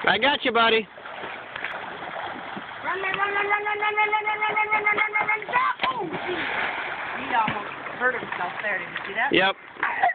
I got you, buddy. Run, run, run, run, run, run, run, run, run, run, run, run, run, run, run, run, run. Oh, geez. He almost hurt himself there. Did you see that? Yep.